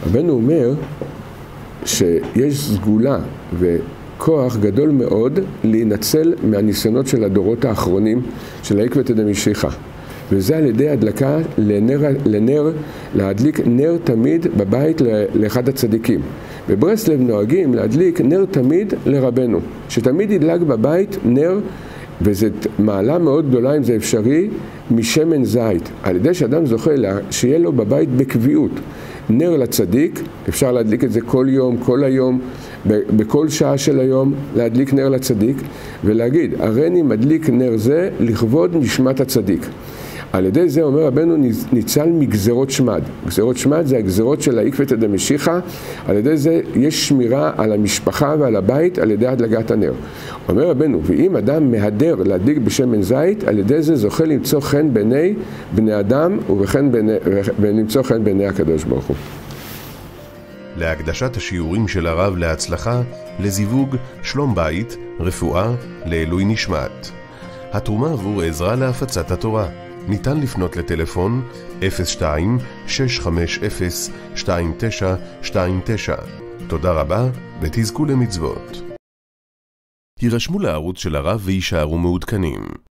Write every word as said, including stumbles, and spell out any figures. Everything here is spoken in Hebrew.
רבנו אומר שיש סגולה וכוח גדול מאוד להינצל מהניסיונות של הדורות האחרונים של העקבתא דמשיחא, וזה על ידי הדלקה לנר, לנר, להדליק נר תמיד בבית לאחד הצדיקים. בברסלב נוהגים להדליק נר תמיד לרבנו, שתמיד ידלק בבית נר, וזו מעלה מאוד גדולה אם זה אפשרי, משמן זית, על ידי שאדם זוכה שיהיה לו בבית בקביעות נר לצדיק. אפשר להדליק את זה כל יום, כל היום, בכל שעה של היום להדליק נר לצדיק ולהגיד, הריני מדליק נר זה לכבוד נשמת הצדיק. על ידי זה אומר רבנו ניצל מגזרות שמד. גזרות שמד זה הגזרות של העקבתא דמשיחא, על ידי זה יש שמירה על המשפחה ועל הבית על ידי הדלקת הנר. אומר רבנו, ואם אדם מהדר להדליק בשמן זית, על ידי זה זוכה למצוא חן בעיני בני אדם ולמצוא חן בעיני הקדוש ברוך הוא. להקדשת השיעורים של הרב להצלחה, לזיווג, שלום בית, רפואה, לעילוי נשמת. התרומה עבור עזרה להפצת התורה. ניתן לפנות לטלפון אפס שתיים שש חמש אפס שתיים תשע שתיים תשע. תודה רבה ותזכו למצוות. הירשמו לערוץ של הרב וישארו מעודכנים.